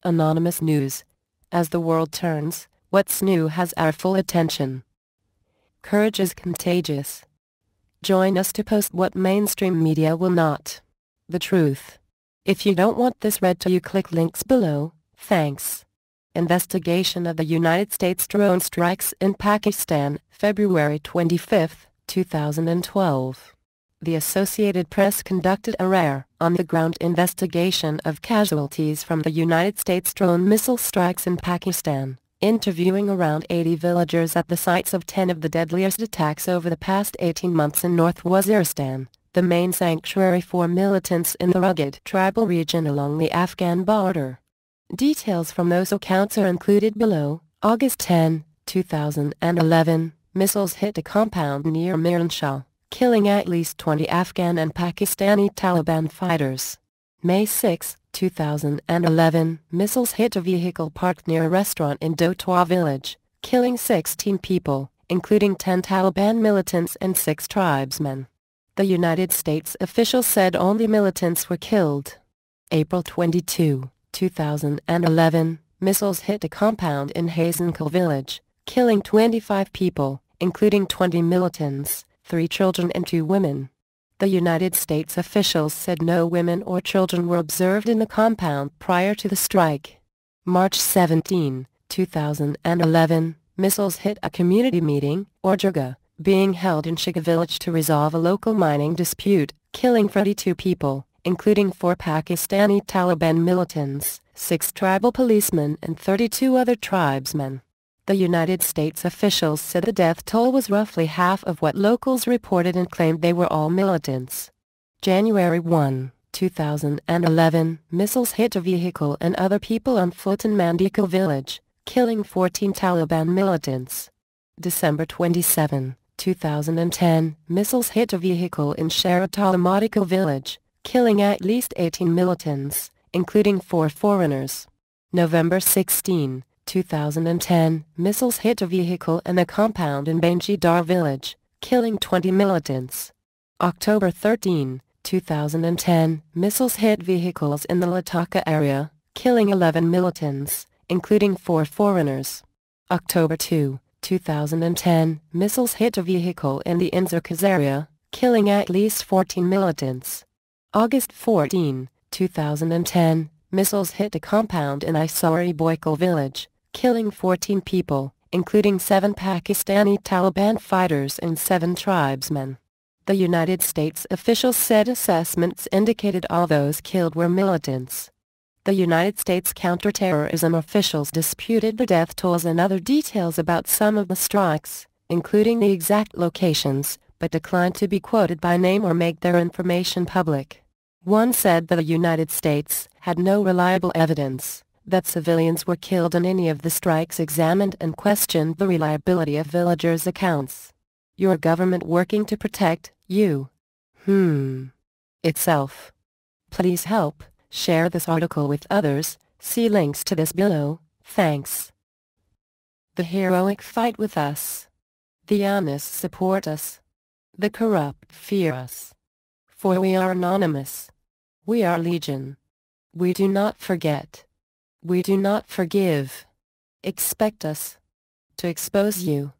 Anonymous News. As the world turns, what's new has our full attention. Courage is contagious. Join us to post what mainstream media will not. The truth. If you don't want this read to you, click links below. Thanks. Investigation of the United States drone strikes in Pakistan, February 25, 2012. The Associated Press conducted a rare, on-the-ground investigation of casualties from the United States drone missile strikes in Pakistan, interviewing around 80 villagers at the sites of 10 of the deadliest attacks over the past 18 months in North Waziristan, the main sanctuary for militants in the rugged tribal region along the Afghan border. Details from those accounts are included below. August 10, 2011, missiles hit a compound near Miran Shah, killing at least 20 Afghan and Pakistani Taliban fighters. May 6, 2011, missiles hit a vehicle parked near a restaurant in Dotoi village, killing 16 people, including 10 Taliban militants and 6 tribesmen. The United States officials said only militants were killed. April 22, 2011, missiles hit a compound in Hazenkal village, killing 25 people, including 20 militants, 3 children and 2 women. The United States officials said no women or children were observed in the compound prior to the strike. March 17, 2011, missiles hit a community meeting, or jirga, being held in Shiga village to resolve a local mining dispute, killing 32 people, including 4 Pakistani Taliban militants, 6 tribal policemen and 32 other tribesmen. The United States officials said the death toll was roughly half of what locals reported and claimed they were all militants. January 1, 2011, missiles hit a vehicle and other people on foot in Mandiko village, killing 14 Taliban militants. December 27, 2010, missiles hit a vehicle in Sharatalamadiko village, killing at least 18 militants, including 4 foreigners. November 16, 2010, missiles hit a vehicle and a compound in Banjidar village, killing 20 militants. October 13, 2010, missiles hit vehicles in the Lataka area, killing 11 militants, including 4 foreigners. October 2, 2010, missiles hit a vehicle in the Inzirkaz area, killing at least 14 militants. August 14, 2010, missiles hit a compound in Isari Boykal village, killing 14 people, including 7 Pakistani Taliban fighters and 7 tribesmen. The United States officials said assessments indicated all those killed were militants. The United States counterterrorism officials disputed the death tolls and other details about some of the strikes, including the exact locations, but declined to be quoted by name or make their information public. One said that the United States had no reliable evidence that civilians were killed in any of the strikes examined and questioned the reliability of villagers' accounts. Your government working to protect you itself. Please help share this article with others. See links to this below. Thanks. The heroic fight with us. The honest support us. The corrupt fear us. For we are anonymous. We are legion. We do not forget. We do not forgive. Expect us to expose you.